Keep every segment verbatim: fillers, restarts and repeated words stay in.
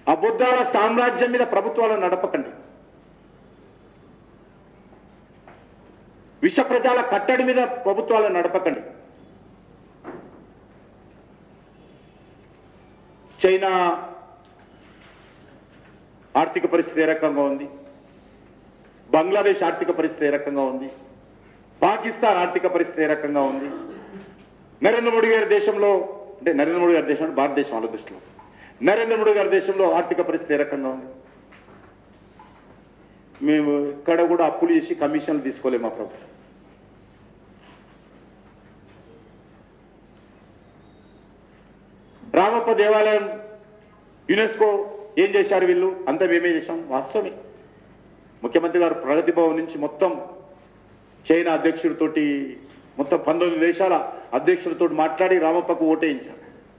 అబద్ధాల సామ్రాజ్యం మీద ప్రభుత్వాలను నడపకండి. విష ప్రజల కట్టడి మీద ప్రభుత్వాలను నడపకండి. చైనా ఆర్థిక పరిస్థితి ఏ రకంగా ఉంది, బంగ్లాదేశ్ ఆర్థిక పరిస్థితి ఏ రకంగా ఉంది, పాకిస్తాన్ ఆర్థిక పరిస్థితి ఏ రకంగా ఉంది, నరేంద్ర మోడీ గారి దేశంలో అంటే నరేంద్ర మోడీ గారి దేశంలో భారతదేశం వాళ్ళ దృష్టిలో నరేంద్ర మోడీ గారి దేశంలో ఆర్థిక పరిస్థితి ఏ రకంగా ఉంది. మేము ఇక్కడ కూడా అప్పులు చేసి కమిషన్లు తీసుకోలేము. మా ప్రభుత్వం రామప్ప దేవాలయం యునెస్కో ఏం చేశారు వీళ్ళు? అంతా మేమే చేశాం. వాస్తవమే. ముఖ్యమంత్రి గారు ప్రగతి భవన్ నుంచి మొత్తం చైనా అధ్యక్షుడితోటి మొత్తం పంతొమ్మిది దేశాల అధ్యక్షులతో మాట్లాడి రామప్పకు ఓటేయించారు.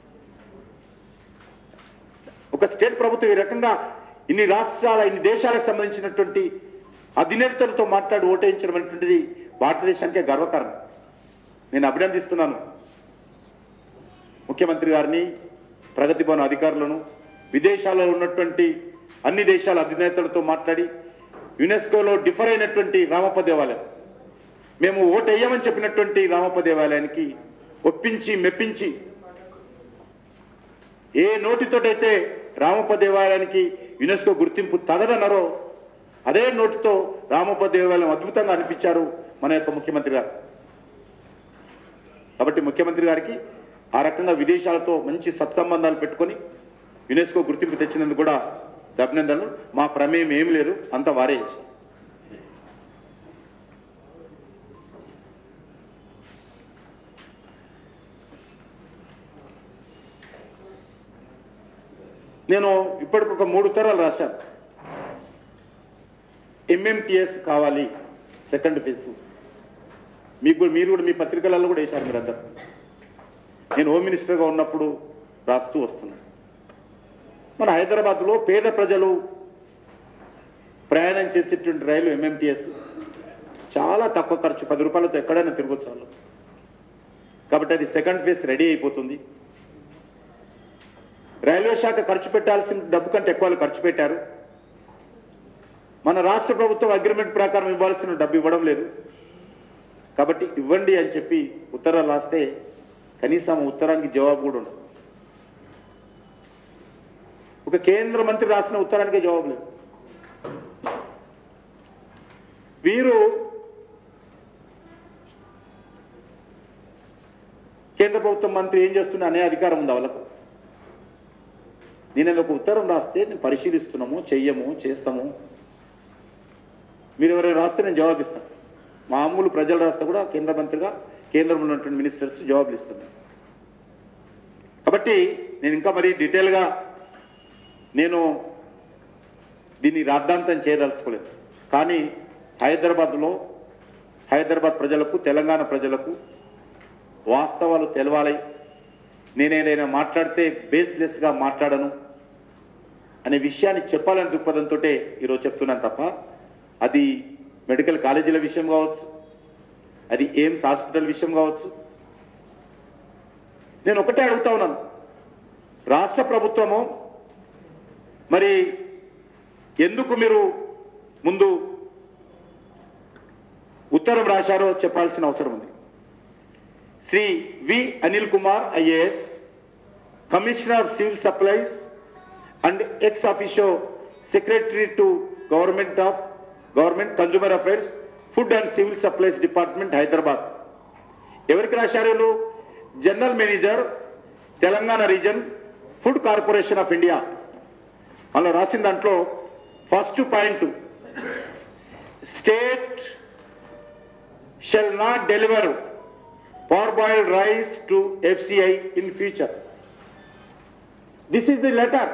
ఒక స్టేట్ ప్రభుత్వం ఈ రకంగా ఇన్ని రాష్ట్రాల ఇన్ని దేశాలకు సంబంధించినటువంటి అధినేతలతో మాట్లాడి ఓటేయించడం అనేటువంటిది భారతదేశానికే గర్వకారణం. నేను అభినందిస్తున్నాను ముఖ్యమంత్రి గారిని, ప్రగతి భవన్ అధికారులను, విదేశాల్లో ఉన్నటువంటి అన్ని దేశాల అధినేతలతో మాట్లాడి యునెస్కోలో డిఫర్ అయినటువంటి రామప్ప దేవాలయం, మేము ఓటు వేయమని చెప్పినటువంటి రామప్ప దేవాలయానికి ఒప్పించి మెప్పించి ఏ నోటితోటైతే రామప్ప దేవాలయానికి యునెస్కో గుర్తింపు తగదన్నారో అదే నోటితో రామప్ప దేవాలయం అద్భుతంగా అనిపించారు మన యొక్క ముఖ్యమంత్రి గారు. కాబట్టి ముఖ్యమంత్రి గారికి ఆ రకంగా విదేశాలతో మంచి సత్సంబంధాలు పెట్టుకొని యునెస్కో గుర్తింపు తెచ్చినందుకు కూడా అభినందనలు. మా ప్రమేయం ఏమి లేదు, అంత వారే చేశారు. నేను ఇప్పటికొక మూడు ఉత్తరాలు రాశాను. ఎంఎంటీఎస్ కావాలి సెకండ్ ఫేజ్. మీకు మీరు కూడా మీ పత్రికలలో కూడా వేశారు మీరందరూ. నేను హోమ్ మినిస్టర్గా ఉన్నప్పుడు రాస్తూ వస్తున్నాను. మన హైదరాబాద్లో పేద ప్రజలు ప్రయాణం చేసేటువంటి రైలు ఎంఎంటీఎస్ చాలా తక్కువ ఖర్చు, పది రూపాయలతో ఎక్కడైనా తిరగొచ్చు. కాబట్టి అది సెకండ్ ఫేజ్ రెడీ అయిపోతుంది. రైల్వే శాఖ ఖర్చు పెట్టాల్సిన డబ్బు కంటే ఎక్కువ ఖర్చు పెట్టారు. మన రాష్ట్ర ప్రభుత్వం అగ్రిమెంట్ ప్రకారం ఇవ్వాల్సిన డబ్బు ఇవ్వడం లేదు. కాబట్టి ఇవ్వండి అని చెప్పి ఉత్తరాలు రాస్తే కనీసం ఉత్తరానికి జవాబు కూడా ఉండదు. ఒక కేంద్ర మంత్రి రాసిన ఉత్తరానికే జవాబు లేదు. వీరు కేంద్ర ప్రభుత్వం మంత్రి ఏం చేస్తున్నా అనే అధికారం ఉంది వాళ్ళకు. నేను ఒక ఉత్తరం రాస్తే నేను పరిశీలిస్తున్నాము, చెయ్యము, చేస్తాము. మీరు ఎవరైనా రాస్తే నేను జవాబిస్తాను. మామూలు ప్రజలు రాస్తే కూడా కేంద్ర మంత్రిగా కేంద్రంలో ఉన్నటువంటి మినిస్టర్స్ జవాబులు ఇస్తాను. కాబట్టి నేను ఇంకా మరీ డీటెయిల్గా నేను దీన్ని రాద్ధాంతం చేయదలుచుకోలేదు. కానీ హైదరాబాద్లో హైదరాబాద్ ప్రజలకు, తెలంగాణ ప్రజలకు వాస్తవాలు తెలవాలి. నేనేదైనా మాట్లాడితే బేస్లెస్గా మాట్లాడను అనే విషయాన్ని చెప్పాలని దృక్పథంతో ఈరోజు చెప్తున్నాను తప్ప అది మెడికల్ కాలేజీల విషయం కావచ్చు, అది ఎయిమ్స్ హాస్పిటల్ విషయం కావచ్చు. నేను ఒకటే అడుగుతా ఉన్నాను, రాష్ట్ర ప్రభుత్వము మరి ఎందుకు మీరు ముందు ఉత్తరం రాశారో చెప్పాల్సిన అవసరం ఉంది. Shri V Anil Kumar IAS, commissioner of civil supplies and ex officio secretary to government of government consumer affairs, food and civil supplies department, Hyderabad. ఎవరికి రాశారు? General manager, Telangana region, food corporation of India. అలా రాసిన దాంట్లో first point, state shall not deliver parboiled rice to F C I in future. This is the letter.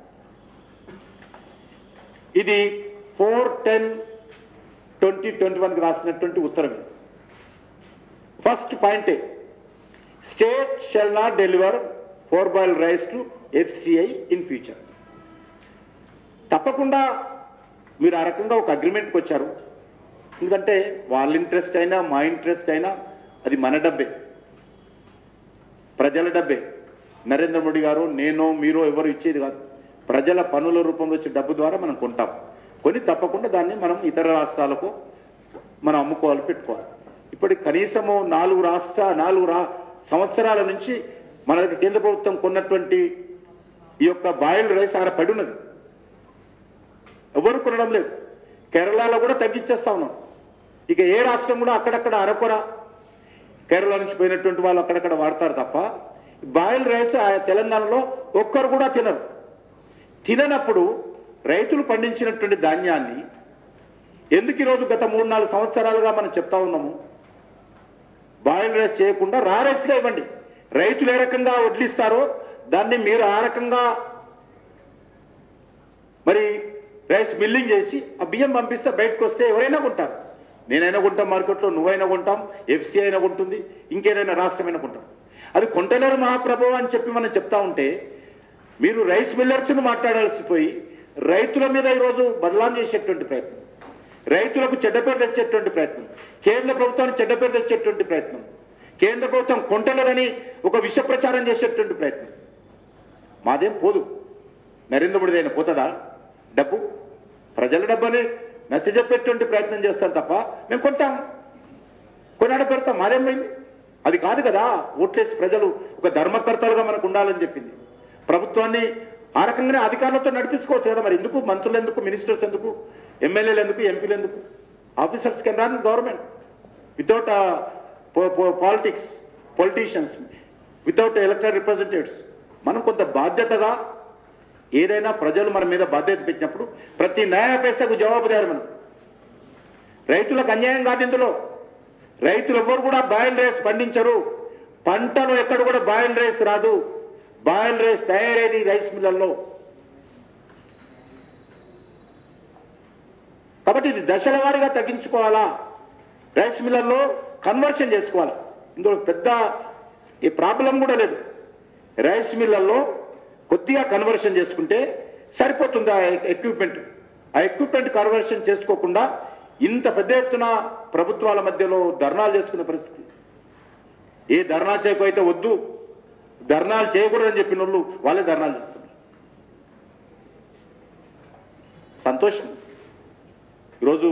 ఇది four ten twenty twenty వన్కి రాసినటువంటి ఉత్తరం. First పాయింటే, state shall not deliver parboiled rice to F C I in future. తప్పకుండా మీరు ఆ రకంగా ఒక అగ్రిమెంట్కి వచ్చారు. ఎందుకంటే వాళ్ళ ఇంట్రెస్ట్ అయినా మా ఇంట్రెస్ట్ అయినా అది మన డబ్బే, ప్రజల డబ్బే. నరేంద్ర మోడీ గారు, నేను, మీరు ఎవరు ఇచ్చేది కాదు. ప్రజల పన్నుల రూపంలో వచ్చే డబ్బు ద్వారా మనం కొంటాం. కొని తప్పకుండా దాన్ని మనం ఇతర రాష్ట్రాలకు మనం అమ్ముకోవాలి, పెట్టుకోవాలి. ఇప్పుడు కనీసము నాలుగు రాష్ట్ర నాలుగు రా సంవత్సరాల నుంచి మన దగ్గర కేంద్ర ప్రభుత్వం కొన్నటువంటి ఈ యొక్క బాయిల్డ్ రైస్ ఆడ పడి ఉన్నది, ఎవరు కొనడం లేదు. కేరళలో కూడా తగ్గించేస్తా ఉన్నాం. ఇక ఏ రాష్ట్రం కూడా అక్కడక్కడ అరకొర కేరళ నుంచి పోయినటువంటి వాళ్ళు అక్కడక్కడ వాడతారు తప్ప బాయిల్డ్ రైస్ ఆ తెలంగాణలో ఒక్కరు కూడా తినరు. తిననప్పుడు రైతులు పండించినటువంటి ధాన్యాన్ని ఎందుకు ఈరోజు గత మూడు నాలుగు సంవత్సరాలుగా మనం చెప్తా ఉన్నాము బాయిల్డ్ రైస్ చేయకుండా రా రైస్గా ఇవ్వండి. రైతులు ఏ రకంగా వడ్లిస్తారో దాన్ని మీరు ఆ రకంగా మరి రైస్ మిల్లింగ్ చేసి ఆ బియ్యం పంపిస్తే బయటకు వస్తే ఎవరైనా కొంటారు. నేనైనా కొంటాం మార్కెట్లో, నువ్వైనా కొంటాం, ఎఫ్సీ అయినా కొంటుంది, ఇంకేదైనా రాష్ట్రమైనా కొంటాం. అది కొంటలేరు మహాప్రభు అని చెప్పి మనం చెప్తా ఉంటే మీరు రైస్ మిల్లర్స్ను మాట్లాడాల్సి పోయి రైతుల మీద ఈరోజు బదలాం చేసేటువంటి ప్రయత్నం, రైతులకు చెడ్డపేరు తెచ్చేటువంటి ప్రయత్నం, కేంద్ర ప్రభుత్వానికి చెడ్డపేరు తెచ్చేటువంటి ప్రయత్నం, కేంద్ర ప్రభుత్వం కొంటలేదని ఒక విష ప్రచారం చేసేటువంటి ప్రయత్నం. మాదేం పోదు, నరేంద్ర మోడీ అయినా పోతుందా డబ్బు? ప్రజల డబ్బుని నచ్చజెప్పేటువంటి ప్రయత్నం చేస్తాం తప్ప మేము కొంటాం, కొనాడ పెడతాం. మాదేం పోయింది? అది కాదు కదా. ఓట్లేసి ప్రజలు ఒక ధర్మకర్తలుగా మనకు ఉండాలని చెప్పింది. ప్రభుత్వాన్ని ఆ రకంగానే అధికారులతో నడిపించుకోవచ్చు కదా. మరి ఎందుకు మంత్రులు ఎందుకు, మినిస్టర్స్ ఎందుకు, ఎమ్మెల్యేలు ఎందుకు, ఎంపీలు ఎందుకు? Officers can run government without politics, politicians, without elected representatives. మనం కొంత బాధ్యతగా ఏదైనా ప్రజలు మన మీద బాధ్యత పెట్టినప్పుడు ప్రతి న్యాయ పైసకు జవాబుదారు మనం. రైతులకు అన్యాయం కాదు ఇందులో. రైతులు ఎవరు కూడా బాయిల్డ్ రైస్ పండించరు. పంటలో ఎక్కడ కూడా బాయిల్డ్ రైస్ రాదు. బాయిల్డ్ రైస్ తయారైంది రైస్ మిల్లల్లో. కాబట్టి ఇది దశల వారీగా తగ్గించుకోవాలా, రైస్ మిల్లల్లో కన్వర్షన్ చేసుకోవాలా. ఇందులో పెద్ద ఈ ప్రాబ్లం కూడా లేదు. రైస్ మిల్లల్లో కొద్దిగా కన్వర్షన్ చేసుకుంటే సరిపోతుంది ఆ ఎక్విప్మెంట్. ఆ ఎక్విప్మెంట్ కన్వర్షన్ చేసుకోకుండా ఇంత పెద్ద ఎత్తున ప్రభుత్వాల మధ్యలో ధర్నాలు చేసుకునే పరిస్థితి. ఏ ధర్నా చేయకపోతే వద్దు, ధర్నాలు చేయకూడదని చెప్పిన వాళ్ళు వాళ్ళే ధర్నాలు చేస్తున్నారు. సంతోషం. ఈరోజు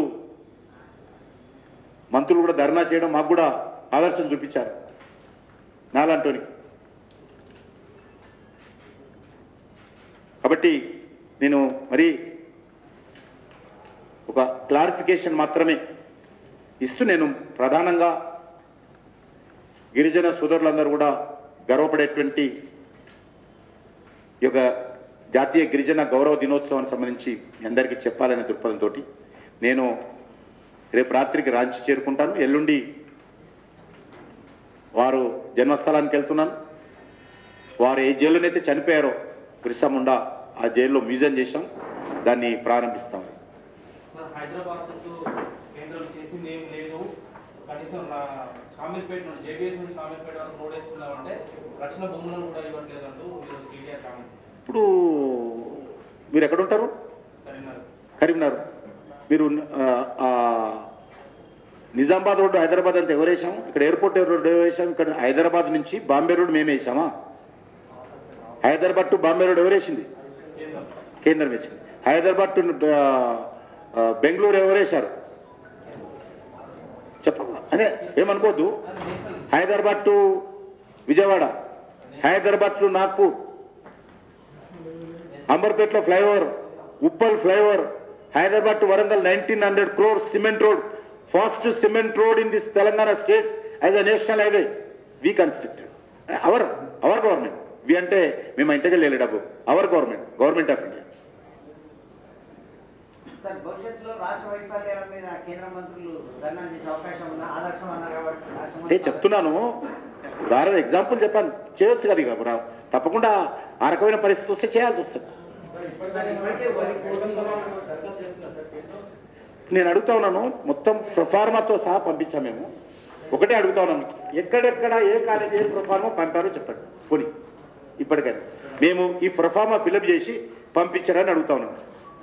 మంత్రులు కూడా ధర్నా చేయడం మాకు కూడా ఆదర్శం చూపించారు నాలంటోనికి. కాబట్టి నేను మరి ఒక క్లారిఫికేషన్ మాత్రమే ఇస్తూ నేను ప్రధానంగా గిరిజన సోదరులందరూ కూడా గర్వపడేటువంటి ఈ యొక్క జాతీయ గిరిజన గౌరవ దినోత్సవానికి సంబంధించి మీ అందరికీ చెప్పాలనే దృక్పథంతో నేను రేపు రాత్రికి రాంచి చేరుకుంటాను. ఎల్లుండి వారు జన్మస్థలానికి వెళ్తున్నాను. వారు ఏ జైల్లోనైతే చనిపోయారో బిర్సా ముండా ఆ జైల్లో మ్యూజియం చేశాం, దాన్ని ప్రారంభిస్తాం. హైదరాబాద్ కేంద్రం చేసింది ఏం లేదు, కనీసం షామీర్పేట నుండి జేబీఎస్ నుండి షామీర్పేట వరకు రోడ్ వేసుకున్నామంటే రక్షణ భూములను కూడా ఇవ్వట్లేదు అంటూ ఇప్పుడు మీరు ఎక్కడ ఉంటారు? కరీంనగర్. కరీంనగర్. మీరు నిజామాబాద్ రోడ్డు హైదరాబాద్ అంతా ఎవరు వేసాము? ఇక్కడ ఎయిర్పోర్ట్ రోడ్డు ఎవరు వేసాము? ఇక్కడ హైదరాబాద్ నుంచి బాంబే రోడ్డు మేము వేసామా? హైదరాబాద్ టు బాంబే రోడ్ ఎవరు వేసింది? కేంద్రం వేసింది. హైదరాబాద్ టు బెంగళూరు ఎవరు వేశారు చెప్పమ్మా? అదే ఏమనుకోవద్దు. హైదరాబాద్ టు విజయవాడ, హైదరాబాద్ టు నాగ్పూర్, అంబర్పేటలో flyover, Uppal flyover, Hyderabad to Warangal nineteen hundred crore cement road, first cement road in this Telangana states as a national highway we constructed. Our our government. We అంటే మేము ఇంతకెళ్ళి వెళ్ళే డబ్బు. Our government, government of India. Sir, భవిష్యత్తులో రాష్ట్ర వైఫల్యాల మీద కేంద్ర మంత్రులు ధర్నా చేసే అవకాశం ఉందా? ఆదర్శం అన్నారు కాబట్టి అంటే చెప్తున్నాను, ఉదాహరణ ఎగ్జాంపుల్ చెప్పాను, చేయొచ్చు కదా. ఇక తప్పకుండా ఆ రకమైన పరిస్థితి వస్తే చేయాల్సి వస్తుంది. నేను అడుగుతా ఉన్నాను, మొత్తం ప్రొఫార్మాతో సహా పంపించాము మేము. ఒకటే అడుగుతా ఉన్నాను, ఎక్కడెక్కడ ఏ కాలేజీ ఏ ప్రొఫార్మా పంపారో చెప్పండి పోనీ. ఇప్పటికైనా మేము ఈ ప్రొఫార్మా ఫిలప్ చేసి పంపించారని అడుగుతా ఉన్నాను.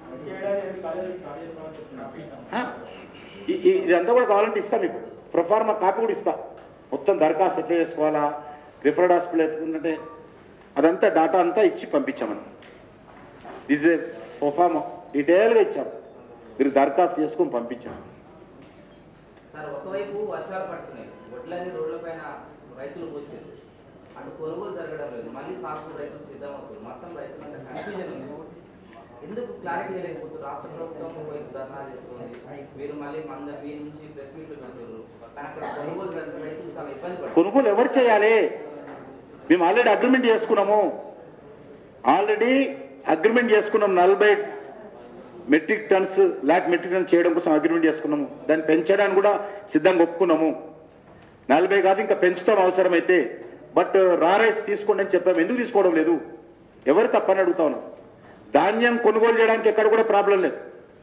ఇదంతా కూడా కావాలంటే ఇస్తా, మీకు ప్రొఫార్మా కాపీ కూడా ఇస్తా. మొత్తం దరఖాస్తు ఎట్లా చేసుకోవాలా, రిఫర్డ్ హాస్పిటల్ ఎట్లుందంటే అదంతా డాటా అంతా ఇచ్చి పంపించామని. దిస్ ఏ ఒఫామ్ డీటెయిల్గా ఇచ్చాం, మీరు దరఖాస్తు చేసుకొని పంపించాం. సార్ ఒకవైపు వర్షాలు పడుతున్నాయి, వడ్లని రోడ్లపైన రైతులు పోసారు, అటు కొనుగోలు జరగడం లేదు, మళ్ళీ సాగు రైతులు సిద్ధమవుతారు, మొత్తం రైతులంతా కన్ఫ్యూజన్ ఉంది. ఎందుకు క్లారిటీ లేకపోతే రాష్ట్ర ప్రభుత్వం ఒకవైపు ధర్నా చేస్తుంది, మీరు మళ్ళీ మన మీ నుంచి ప్రెస్ మీట్లు పెడుతున్నారు, కానీ అక్కడ కొనుగోలు జరిగిన రైతులు చాలా ఇబ్బంది పడుతుంది. కొనుగోలు ఎవరు చేయాలి? మేము ఆల్రెడీ అగ్రిమెంట్ చేసుకున్నాము, ఆల్రెడీ అగ్రిమెంట్ చేసుకున్నాం. నలభై metric tons lakh metric tons చేయడం కోసం అగ్రిమెంట్ చేసుకున్నాము. దాన్ని పెంచడానికి కూడా సిద్ధంగా ఒప్పుకున్నాము. నలభై కాదు ఇంకా పెంచుతాం అవసరమైతే. బట్ రా రైస్ తీసుకోండి అని చెప్పాము. ఎందుకు తీసుకోవడం లేదు? ఎవరు తప్పని అడుగుతా ఉన్నాం. ధాన్యం కొనుగోలు చేయడానికి ఎక్కడ కూడా ప్రాబ్లం లేదు.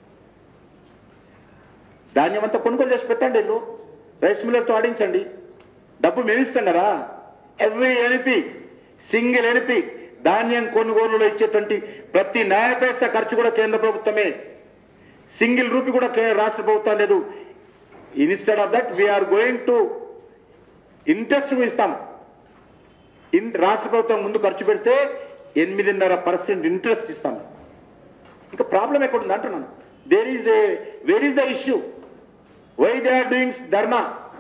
ధాన్యం అంతా కొనుగోలు చేసి పెట్టండి, వీళ్ళు రైస్ మిల్లర్తో ఆడించండి, డబ్బు మేము ఇస్తాం కదా. ఎవ్రీ ఎన్పి సింగిల్ ఎన్పి ధాన్యం కొనుగోలులో ఇచ్చేటువంటి ప్రతి న్యాయ పైసా ఖర్చు కూడా కేంద్ర ప్రభుత్వమే. సింగిల్ రూపీ కూడా రాష్ట్ర ప్రభుత్వం లేదు. Instead of that we are going to interest ఇస్తాం. ఇన్ రాష్ట్ర ప్రభుత్వం ముందు ఖర్చు పెడితే ఎనిమిదిన్నర పర్సెంట్ ఇంట్రెస్ట్ ఇస్తాం. ఇంకా ప్రాబ్లం ఎక్కడుంది అంటున్నాను. There is a where is the issue? Why they are doing dharna?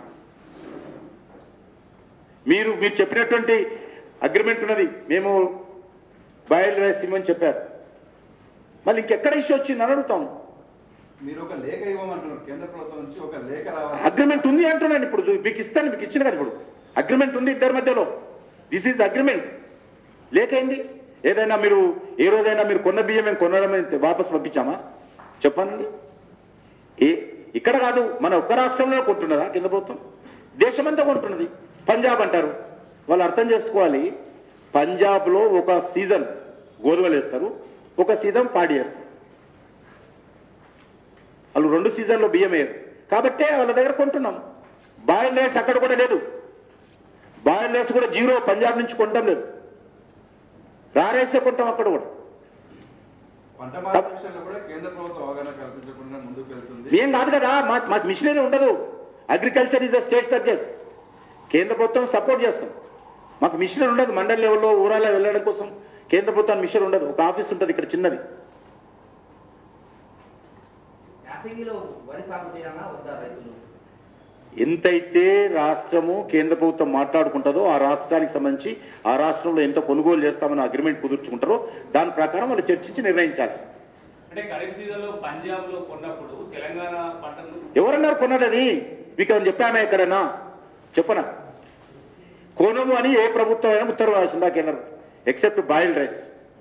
మీరు మీరు చెప్పినటువంటి అగ్రిమెంట్ ఉన్నది, మేము బాయిల్ రైస్ ఇవ్వమని చెప్పారు. మళ్ళీ ఇంకెక్కడ ఇష్యూ వచ్చింది అని అడుగుతాను. మీరు ఒక లేఖ ఇవ్వమంటున్నారు, కేంద్ర ప్రభుత్వం నుంచి ఒక లేఖ రావాలి. అగ్రిమెంట్ ఉంది అంటున్నాను. ఇప్పుడు మీకు ఇస్తాను, మీకు ఇచ్చిన కదా. ఇప్పుడు అగ్రిమెంట్ ఉంది ఇద్దరి మధ్యలో. This is agreement. లేఖ అయింది. ఏదైనా మీరు ఏ రోజైనా మీరు కొన్న బియ్యం మేము కొనడం వాపసు పంపించామా? చెప్పండి. ఏ ఇక్కడ కాదు, మన ఒక్క రాష్ట్రంలో కొంటున్నదా కేంద్ర ప్రభుత్వం? దేశమంతా కొంటున్నది. పంజాబ్ అంటారు, వాళ్ళు అర్థం చేసుకోవాలి. పంజాబ్లో ఒక సీజన్ గోధుమలు వేస్తారు, ఒక సీజన్ పాడి వేస్తారు. వాళ్ళు రెండు సీజన్లో బియ్యం వేయరు కాబట్టే వాళ్ళ దగ్గర కొంటున్నాం. బాయిల్ రైస్ అక్కడ కూడా లేదు. బాయిల్ రైస్ కూడా జీరో, పంజాబ్ నుంచి కొంటాం లేదు. రా రైసే కొంటాం అక్కడ కూడా. పంట మార్కెట్లో కూడా కేంద్ర ప్రభుత్వం అవగాహన కల్పించకుండా ముందుకు వెళ్తుంది. ఏం కాదు కదా, మా మా మిషనరీ ఉండదు. Agriculture is the state subject. కేంద్ర ప్రభుత్వం సపోర్ట్ చేస్తాం. మాకు మిషన్ ఉండదు. మండల్ లెవెల్లో ఊరాల్లో వెళ్ళడం కోసం కేంద్ర ప్రభుత్వం మిషన్ ఉండదు. ఒక ఆఫీస్ ఉంటుంది ఇక్కడ చిన్నది. ఎంతైతే రాష్ట్రము కేంద్ర ప్రభుత్వం మాట్లాడుకుంటుందో ఆ రాష్ట్రానికి సంబంధించి ఆ రాష్ట్రంలో ఎంత కొనుగోలు చేస్తామని అగ్రిమెంట్ కుదుర్చుకుంటారో దాని ప్రకారం వాళ్ళు చర్చించి నిర్ణయించాలి. అంటే ఖరీఫ్ సీజన్లో పంజాబ్ లో కొన్నప్పుడు తెలంగాణ పంటలు ఎవరన్నారు కొన్నదని? మీకు ఏమైనా చెప్పామే ఎక్కడైనా? చెప్పనా? కొనము అని ఏ ప్రభుత్వం అయినా ఉత్తర్వు రాసిందా కేంద్రం? Except boiled rice.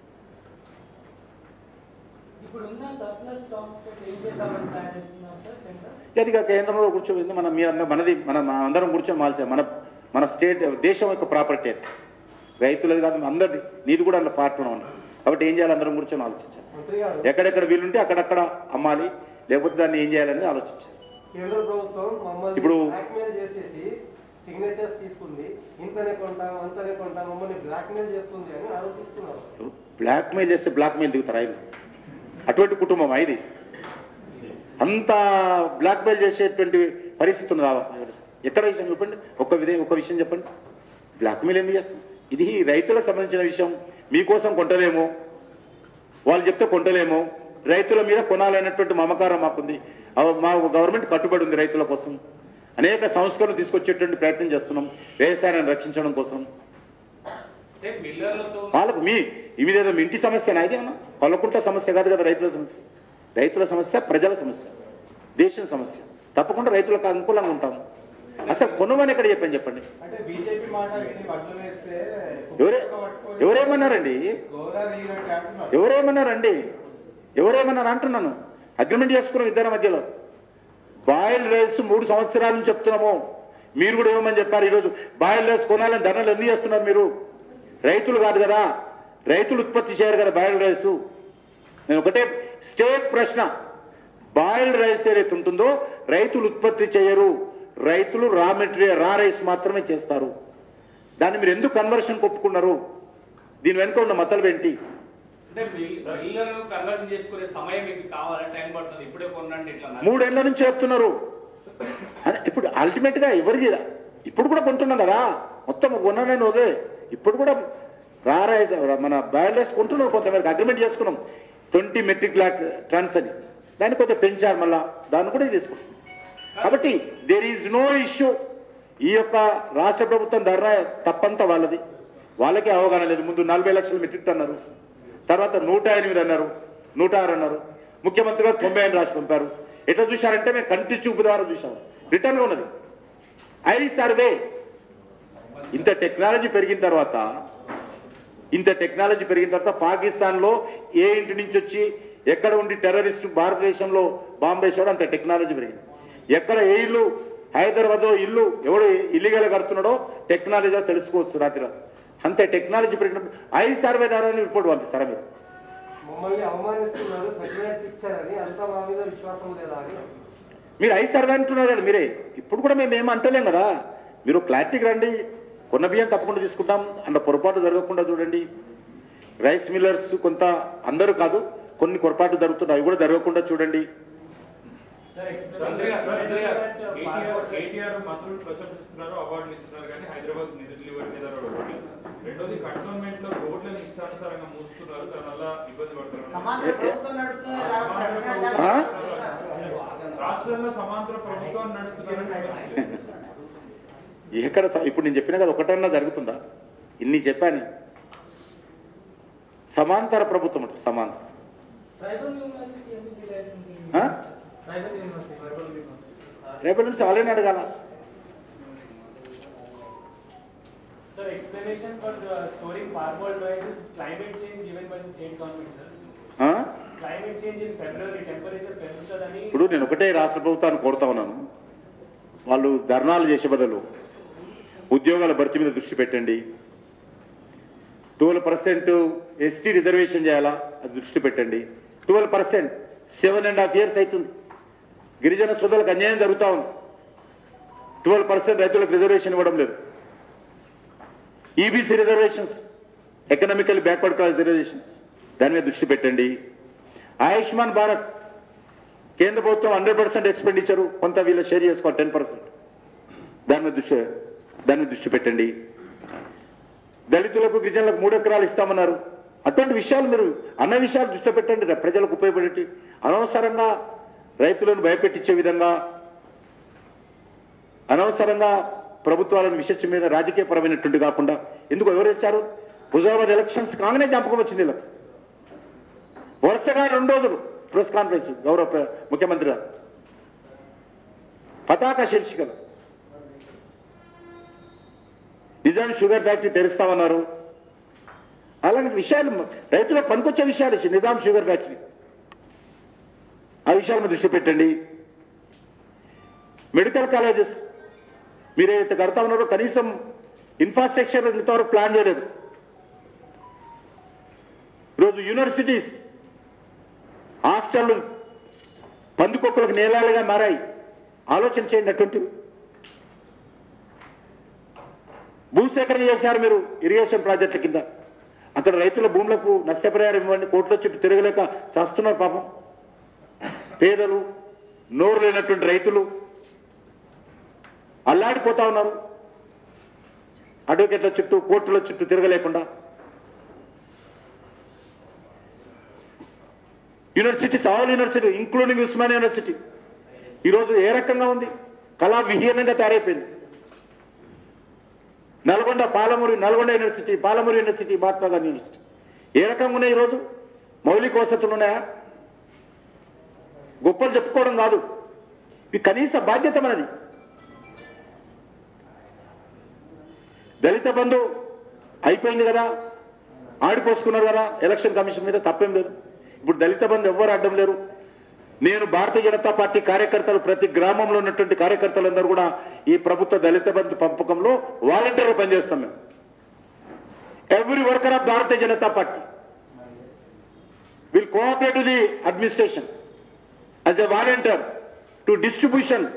అది కేంద్రంలో కూర్చోబోయింది. మనం మీ అందరం మనది మన అందరం కూర్చొని మాల్చే మన మన స్టేట్ దేశం యొక్క ప్రాపర్టీ అది. రైతులది కాదు, అందరిది. నీది కూడా అందులో పార్టీలో ఉంది. కాబట్టి ఏం చేయాలి? అందరం కూర్చొని ఆలోచించాలి. ఎక్కడెక్కడ వీలుంటే అక్కడక్కడ అమ్మాలి, లేకపోతే దాన్ని ఏం చేయాలని ఆలోచించాలి. కేంద్ర ప్రభుత్వం మమ్మల్ని ఇప్పుడు బ్లాక్మెయిల్ చేసేసి సిగ్నేచర్స్ తీసుకుంది, ఇంతనే కొంటాం అంతనే కొంటాం, మమ్మల్ని బ్లాక్మెయిల్ చేస్తుంది అని ఆరోపిస్తున్నారు. బ్లాక్మెయిల్ చేస్తే బ్లాక్మెయిల్ దిగుతారా? ఆయన అటువంటి కుటుంబం ఇది. అంత బ్లాక్మెయిల్ చేసేటువంటి పరిస్థితి ఉంది. ఎక్కడ విషయం చెప్పండి, ఒక్క విధే ఒక విషయం చెప్పండి. బ్లాక్మెయిల్ ఎందుకు చేస్తాం? ఇది రైతులకు సంబంధించిన విషయం. మీకోసం కొంటలేము, వాళ్ళు చెప్తే కొంటలేము. రైతుల మీద కొనాలనేటువంటి మమకారం మాకుంది. మా గవర్నమెంట్ కట్టుబడి ఉంది రైతుల కోసం. అనేక సంస్కరణలు తీసుకొచ్చేటువంటి ప్రయత్నం చేస్తున్నాం వ్యవసాయాన్ని రక్షించడం కోసం. వాళ్ళకు మీ ఇవిదేదో మీ ఇంటి సమస్యనా? ఇది అన్నా పలుకుంట సమస్య కాదు కదా. రైతుల సమస్య, రైతుల సమస్య ప్రజల సమస్య, దేశం సమస్య. తప్పకుండా రైతులకు అనుకూలంగా ఉంటాము. అసలు కొనుమని ఎక్కడ చెప్పని చెప్పండి. ఎవరే ఎవరేమన్నారండి? ఎవరేమన్నారండి? ఎవరేమన్నారు అంటున్నాను. అగ్రిమెంట్ చేసుకున్నాం ఇద్దరి మధ్యలో. బాయిల్ రైస్ మూడు సంవత్సరాల నుంచి చెప్తున్నాము. మీరు కూడా ఏమని చెప్పారు. ఈరోజు బాయిల్ రైస్ కొనాలని ధరలు ఎందుకు చేస్తున్నారు మీరు? రైతులు కాదు కదా, రైతులు ఉత్పత్తి చేయరు కదా బాయిల్ రైస్. నేను ఒకటే స్టేట్ ప్రశ్న. బాయిల్డ్ రైస్ ఏదైతే ఉంటుందో రైతులు ఉత్పత్తి చేయరు. రైతులు రా మెటీరియల్ రా రైస్ మాత్రమే చేస్తారు. దాన్ని మీరు ఎందుకు కన్వర్షన్ ఒప్పుకున్నారు? దీని వెనుక ఉన్న మతలు ఏంటి? మూడేళ్ల నుంచి చెప్తున్నారు. ఇప్పుడు అల్టిమేట్ గా ఎవరిది? ఇప్పుడు కూడా కొంటున్నాం కదా, మొత్తం కొన్నానని వదే. ఇప్పుడు కూడా రా రైస్ మన బాయిల్ రైస్ కొంటున్నారు. కొంతమేరకు అగ్రిమెంట్ చేసుకున్నాం. ట్వంటీ మెట్రిక్ లాక్ టన్స్ అని, దాన్ని కొంచెం పెంచారు, మళ్ళా దాన్ని కూడా తీసుకుంటాం. కాబట్టి దేర్ ఈజ్ నో ఇష్యూ. ఈ యొక్క రాష్ట్ర ప్రభుత్వం ధర తప్పంతా వాళ్ళది, వాళ్ళకే అవగాహన లేదు. ముందు నలభై లక్షల మెట్రిక్ టన్ అన్నారు, తర్వాత నూట ఎనిమిది అన్నారు, నూట ఆరు అన్నారు, ముఖ్యమంత్రి గారు తొంభై అని రాసి పంపారు. ఎట్లా చూశారంటే మేము కంటి చూపు ద్వారా చూసాము, రిటర్న్ ఉన్నది ఐ సర్వే. ఇంత టెక్నాలజీ పెరిగిన తర్వాత ఇంత టెక్నాలజీ పెరిగిన తర్వాత పాకిస్తాన్లో ఏ ఇంటి నుంచి వచ్చి ఎక్కడ ఉండి టెర్రరిస్టు భారతదేశంలో బాంబు వేసాడో అంత టెక్నాలజీ పెరిగింది. ఎక్కడ ఏ ఇల్లు, హైదరాబాద్లో ఇల్లు ఎవడు ఇల్లీగల్ కడుతున్నాడో టెక్నాలజీలో తెలుసుకోవచ్చు రాత్రి. అంతే టెక్నాలజీ పెరిగినప్పుడు ఐ సర్వే ద్వారా రిపోర్ట్ పంపిస్తారా మీరు? మమ్మల్ని అవమానిస్తున్నారు, సర్టిఫికేట్ ఇచ్చారని అంతా మా మీద విశ్వాసం లేదా అని. మీరు ఐ సర్వే అంటున్నారు కదా మీరే. ఇప్పుడు కూడా మేము ఏం అంటలేం కదా, మీరు క్లారిటీకి రండి. కొన్న బియ్యం తప్పకుండా తీసుకుంటాం, అందులో పొరపాటు జరగకుండా చూడండి. రైస్ మిల్లర్స్ కొంత, అందరూ కాదు, కొన్ని పొరపాటు జరుగుతున్నాయి, అవి కూడా జరగకుండా చూడండి. కేసీఆర్ మంత్రులు ప్రశంసిస్తున్నారు, అవార్డులు ఇస్తున్నారు, కానీ హైదరాబాద్ నిధులు ఇవ్వట్లేదు. రెండోది కంటోన్మెంట్ లో రోడ్లను ఇష్టానుసారంగా మూస్తున్నారు, దానివల్ల ఇబ్బంది పడుతున్నారు. రాష్ట్రంలో సమాంతర ప్రభుత్వం నడుపుతున్నారు. ఎక్కడ ఇప్పుడు నేను చెప్పిన కదా ఒకటన్నా జరుగుతుందా? ఇన్ని చెప్పాను. సమాంతర ప్రభుత్వం అంటే సమాంతర ట్రైబల్ నుంచి ఆల్రెడీ అడగాల. Sir, explanation for uh, storing parboiled rice is climate change given by the state government, sir. Huh? Climate change in February, temperature పెరుగుతుందని. ఇప్పుడు నేను ఒకటే రాష్ట్ర ప్రభుత్వాన్ని కోరుతా ఉన్నాను, వాళ్ళు ధర్నాలు చేసే బదులు ఉద్యోగాల భర్తీ మీద దృష్టి పెట్టండి. ట్వెల్వ్ పర్సెంట్ ఎస్టీ రిజర్వేషన్ చేయాలా, అది దృష్టి పెట్టండి. Twelve percent seven and half years అవుతుంది, గిరిజన సోదరులకు అన్యాయం జరుగుతూ ఉంది. ట్వెల్వ్ పర్సెంట్ రైతులకు రిజర్వేషన్ ఇవ్వడం లేదు. EBC reservations, economical backward class reservations, దాని మీద దృష్టి పెట్టండి. ఆయుష్మాన్ భారత్, కేంద్ర ప్రభుత్వం హండ్రెడ్ పర్సెంట్ ఎక్స్పెండిచరు, కొంత వీళ్ళ షేర్ చేసుకోవాలి టెన్ పర్సెంట్, దాని మీద దృష్టి దాని మీద దృష్టి పెట్టండి. దళితులకు గిరిజనులకు మూడు ఎకరాలు ఇస్తామన్నారు, అటువంటి విషయాలు మీరు అన్న విషయాలు దృష్టి పెట్టండి, ప్రజలకు ఉపయోగపడేటి. అనవసరంగా రైతులను భయపెట్టించే విధంగా, అనవసరంగా ప్రభుత్వాలను విశేషం మీద రాజకీయపరమైనటువంటి కాకుండా, ఎందుకు ఎవరు ఇచ్చారు? హుజాబాద్ ఎలక్షన్స్ కాగానే జ్ఞాపకం వచ్చింది ఇలా. వరుసగా రెండు రోజులు ప్రెస్ కాన్ఫరెన్స్ గౌరవ ముఖ్యమంత్రి గారు పతాక శీర్షికలు, నిజాం షుగర్ ఫ్యాక్టరీ తెరుస్తామన్నారు. అలాంటి విషయాలు రైతులకు పనికొచ్చే విషయాలు ఇచ్చి నిజాం షుగర్ ఫ్యాక్టరీ, ఆ విషయాలను దృష్టి పెట్టండి. మెడికల్ కాలేజెస్ మీరు ఏదైతే కడతా ఉన్నారో కనీసం ఇన్ఫ్రాస్ట్రక్చర్ ఇంతవరకు ప్లాన్ చేయలేదు. ఈరోజు యూనివర్సిటీస్ హాస్టళ్ళు పందికొక్కులకు నేలాలుగా మారాయి. ఆలోచన చేయండి. అటువంటివి భూసేకరణ చేశారు మీరు ఇరిగేషన్ ప్రాజెక్టుల కింద, అక్కడ రైతుల భూములకు నష్టపరిహారం ఇవ్వండి, కోట్ల చుట్టూ తిరగలేక చేస్తున్నారు పాపం. పేదలు, నోరు లేనటువంటి రైతులు అల్లాడిపోతా ఉన్నారు, అడ్వకేట్ల చుట్టూ కోర్టుల చుట్టూ తిరగలేకుండా. Universities, all university including Osmania university ఈరోజు ఏ రకంగా ఉంది? కళా విహీనంగా తయారైపోయింది. Nalgonda Palamuru Nalgonda university, Palamuru university, Mahatma Gandhi university ఏ రకంగా ఉన్నాయి ఈరోజు? మౌలిక వసతులు ఉన్నాయా? గొప్పలు చెప్పుకోవడం కాదు, ఇది కనీస బాధ్యత మనది. దళిత బంధు అయిపోయింది కదా, ఆడిపోసుకున్నారు కదా ఎలక్షన్ కమిషన్ మీద, తప్పేం లేదు. ఇప్పుడు దళిత బంధు ఎవ్వరు అడ్డం లేరు. నేను భారతీయ జనతా పార్టీ కార్యకర్తలు, ప్రతి గ్రామంలో ఉన్నటువంటి కార్యకర్తలందరూ కూడా ఈ ప్రభుత్వ దళిత బంధు పంపకంలో వాలంటీర్గా పనిచేస్తాం. మేము every worker of Bharatiya Janata party will cooperate the administration as a volunteer to distribution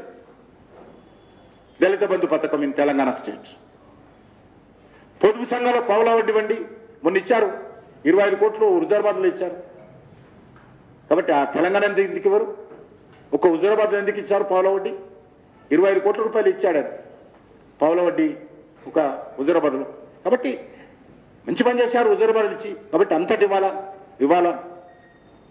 Dalit Bandhu పథకం ఇన్ తెలంగాణ స్టేట్. పొదుపు సంఘాల పావులా వడ్డీ వండి మొన్న ఇచ్చారు, ఇరవై ఐదు కోట్లు హుజరాబాద్లో ఇచ్చారు. కాబట్టి ఆ తెలంగాణ ఎందుకు ఇవ్వరు? ఒక హుజరాబాద్లో ఎందుకు ఇచ్చారు పావులా వడ్డీ? ఇరవై ఐదు కోట్ల రూపాయలు ఇచ్చాడు అది పావులా వడ్డీ ఒక హుజరాబాద్లో. కాబట్టి మంచి పని చేశారు హుజరాబాద్ ఇచ్చి, కాబట్టి అంతటి ఇవ్వాలా ఇవ్వాలా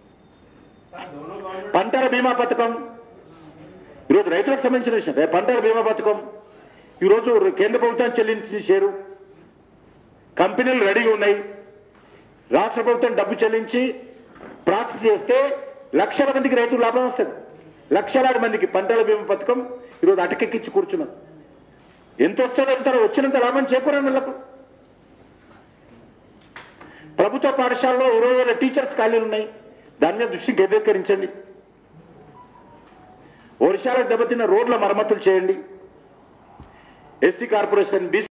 పంటల బీమా పథకం ఈరోజు రైతులకు సంబంధించిన విషయం. రేపు పంటల బీమా పథకం ఈరోజు కేంద్ర ప్రభుత్వం చెల్లించేశారు, కంపెనీలు రెడీగా ఉన్నాయి, రాష్ట్ర ప్రభుత్వం డబ్బు చెల్లించి ప్రాసెస్ చేస్తే లక్షల మందికి రైతులు లాభం వస్తుంది. లక్షలాది మందికి పంటల బీమా పథకం ఈరోజు అటకెక్కించి కూర్చున్నారు. ఎంత వస్తుందో ఎంత వచ్చినంత లాభం చేకూరండి వాళ్ళకు. ప్రభుత్వ పాఠశాలలో ఇరవై వేల టీచర్స్ ఖాళీలు ఉన్నాయి, దాని మీద దృష్టి కేంద్రీకరించండి. వర్షాలకు దెబ్బతిన్న రోడ్ల మరమ్మతులు చేయండి. SC corporation, BC